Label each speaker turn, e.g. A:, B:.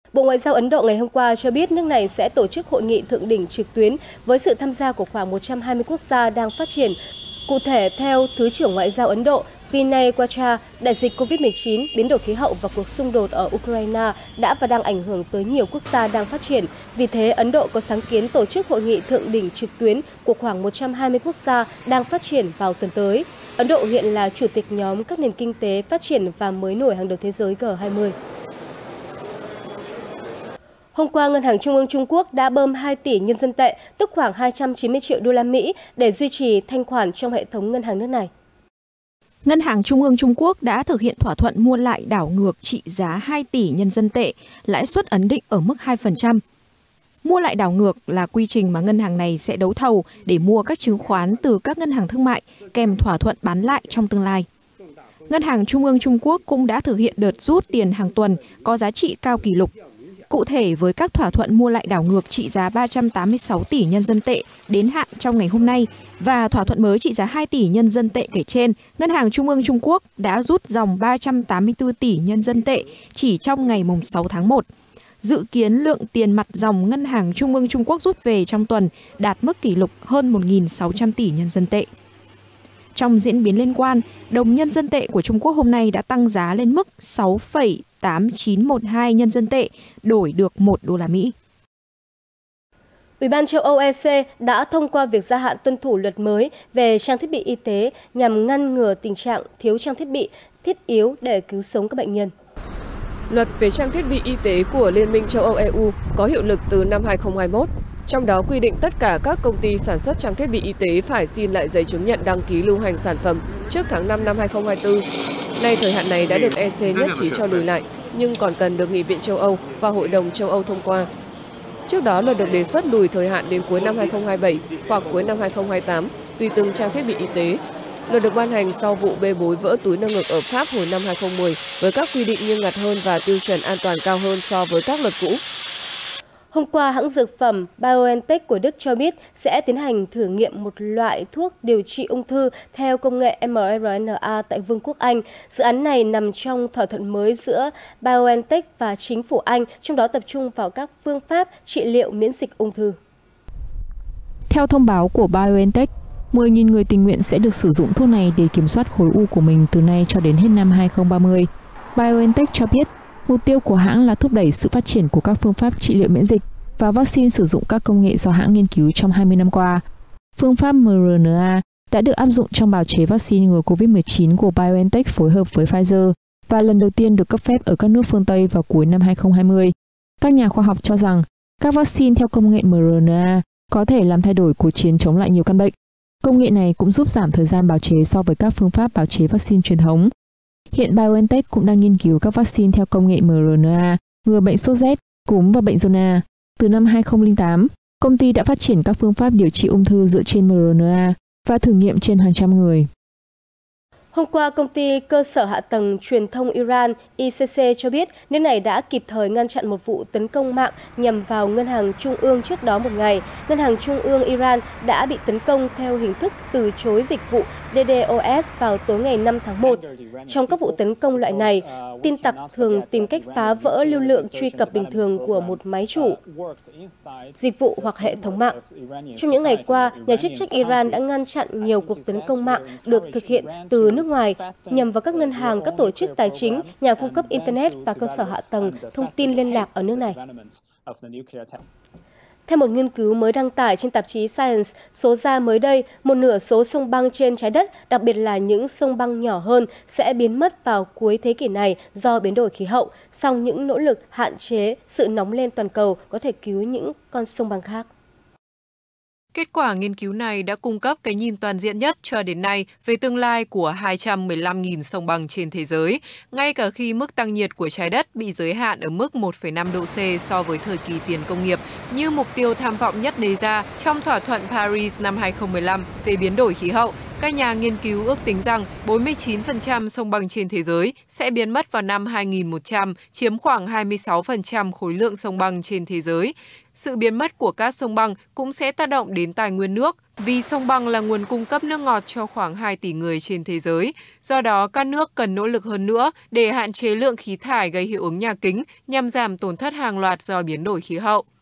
A: Bộ Ngoại giao Ấn Độ ngày hôm qua cho biết nước này sẽ tổ chức hội nghị thượng đỉnh trực tuyến với sự tham gia của khoảng 120 quốc gia đang phát triển. Cụ thể, theo Thứ trưởng Ngoại giao Ấn Độ Vinay Quatra, đại dịch COVID-19, biến đổi khí hậu và cuộc xung đột ở Ukraine đã và đang ảnh hưởng tới nhiều quốc gia đang phát triển. Vì thế, Ấn Độ có sáng kiến tổ chức hội nghị thượng đỉnh trực tuyến của khoảng 120 quốc gia đang phát triển vào tuần tới. Ấn Độ hiện là chủ tịch nhóm các nền kinh tế phát triển và mới nổi hàng đầu thế giới G20. Hôm qua, Ngân hàng Trung ương Trung Quốc đã bơm 2 tỷ nhân dân tệ, tức khoảng 290 triệu đô la Mỹ để duy trì thanh khoản trong hệ thống ngân hàng nước này.
B: Ngân hàng Trung ương Trung Quốc đã thực hiện thỏa thuận mua lại đảo ngược trị giá 2 tỷ nhân dân tệ, lãi suất ấn định ở mức 2%. Mua lại đảo ngược là quy trình mà ngân hàng này sẽ đấu thầu để mua các chứng khoán từ các ngân hàng thương mại kèm thỏa thuận bán lại trong tương lai. Ngân hàng Trung ương Trung Quốc cũng đã thực hiện đợt rút tiền hàng tuần có giá trị cao kỷ lục. Cụ thể, với các thỏa thuận mua lại đảo ngược trị giá 386 tỷ nhân dân tệ đến hạn trong ngày hôm nay và thỏa thuận mới trị giá 2 tỷ nhân dân tệ kể trên, Ngân hàng Trung ương Trung Quốc đã rút dòng 384 tỷ nhân dân tệ chỉ trong ngày 6 tháng 1. Dự kiến lượng tiền mặt dòng Ngân hàng Trung ương Trung Quốc rút về trong tuần đạt mức kỷ lục hơn 1.600 tỷ nhân dân tệ. Trong diễn biến liên quan, đồng nhân dân tệ của Trung Quốc hôm nay đã tăng giá lên mức 6,8912 nhân dân tệ, đổi được 1 đô la Mỹ.
A: Ủy ban châu Âu EC đã thông qua việc gia hạn tuân thủ luật mới về trang thiết bị y tế nhằm ngăn ngừa tình trạng thiếu trang thiết bị thiết yếu để cứu sống các bệnh nhân.
C: Luật về trang thiết bị y tế của Liên minh châu Âu EU có hiệu lực từ năm 2021. Trong đó quy định tất cả các công ty sản xuất trang thiết bị y tế phải xin lại giấy chứng nhận đăng ký lưu hành sản phẩm trước tháng 5 năm 2024. Nay thời hạn này đã được EC nhất trí cho lùi lại, nhưng còn cần được Nghị viện châu Âu và Hội đồng châu Âu thông qua. Trước đó luật được đề xuất lùi thời hạn đến cuối năm 2027 hoặc cuối năm 2028, tùy từng trang thiết bị y tế. Luật được ban hành sau vụ bê bối vỡ túi nâng ngực ở Pháp hồi năm 2010 với các quy định nghiêm ngặt hơn và tiêu chuẩn an toàn cao hơn so với các luật cũ.
A: Hôm qua, hãng dược phẩm BioNTech của Đức cho biết sẽ tiến hành thử nghiệm một loại thuốc điều trị ung thư theo công nghệ mRNA tại Vương quốc Anh. Dự án này nằm trong thỏa thuận mới giữa BioNTech và chính phủ Anh, trong đó tập trung vào các phương pháp trị liệu miễn dịch ung thư.
B: Theo thông báo của BioNTech, 10.000 người tình nguyện sẽ được sử dụng thuốc này để kiểm soát khối u của mình từ nay cho đến hết năm 2030. BioNTech cho biết, mục tiêu của hãng là thúc đẩy sự phát triển của các phương pháp trị liệu miễn dịch và vaccine sử dụng các công nghệ do hãng nghiên cứu trong 20 năm qua. Phương pháp mRNA đã được áp dụng trong bào chế vaccine ngừa COVID-19 của BioNTech phối hợp với Pfizer và lần đầu tiên được cấp phép ở các nước phương Tây vào cuối năm 2020. Các nhà khoa học cho rằng các vaccine theo công nghệ mRNA có thể làm thay đổi cuộc chiến chống lại nhiều căn bệnh. Công nghệ này cũng giúp giảm thời gian bào chế so với các phương pháp bào chế vaccine truyền thống. Hiện BioNTech cũng đang nghiên cứu các vaccine theo công nghệ mRNA ngừa bệnh sốt rét, cúm và bệnh Zona. Từ năm 2008, công ty đã phát triển các phương pháp điều trị ung thư dựa trên mRNA và thử nghiệm trên hàng trăm người.
A: Hôm qua, công ty cơ sở hạ tầng truyền thông Iran ICC cho biết nước này đã kịp thời ngăn chặn một vụ tấn công mạng nhằm vào ngân hàng trung ương trước đó một ngày. Ngân hàng trung ương Iran đã bị tấn công theo hình thức từ chối dịch vụ DDoS vào tối ngày 5 tháng 1. Trong các vụ tấn công loại này, tin tặc thường tìm cách phá vỡ lưu lượng truy cập bình thường của một máy chủ, dịch vụ hoặc hệ thống mạng. Trong những ngày qua, nhà chức trách Iran đã ngăn chặn nhiều cuộc tấn công mạng được thực hiện từ nước ngoài nhằm vào các ngân hàng, các tổ chức tài chính, nhà cung cấp Internet và cơ sở hạ tầng thông tin liên lạc ở nước này. Theo một nghiên cứu mới đăng tải trên tạp chí Science, số ra mới đây, một nửa số sông băng trên trái đất, đặc biệt là những sông băng nhỏ hơn, sẽ biến mất vào cuối thế kỷ này do biến đổi khí hậu. Song những nỗ lực hạn chế sự nóng lên toàn cầu có thể cứu những con sông băng khác.
D: Kết quả nghiên cứu này đã cung cấp cái nhìn toàn diện nhất cho đến nay về tương lai của 215.000 sông băng trên thế giới, ngay cả khi mức tăng nhiệt của trái đất bị giới hạn ở mức 1,5 độ C so với thời kỳ tiền công nghiệp, như mục tiêu tham vọng nhất đề ra trong thỏa thuận Paris năm 2015 về biến đổi khí hậu. Các nhà nghiên cứu ước tính rằng 49% sông băng trên thế giới sẽ biến mất vào năm 2100, chiếm khoảng 26% khối lượng sông băng trên thế giới. Sự biến mất của các sông băng cũng sẽ tác động đến tài nguyên nước, Vì sông băng là nguồn cung cấp nước ngọt cho khoảng 2 tỷ người trên thế giới, do đó các nước cần nỗ lực hơn nữa để hạn chế lượng khí thải gây hiệu ứng nhà kính nhằm giảm tổn thất hàng loạt do biến đổi khí hậu.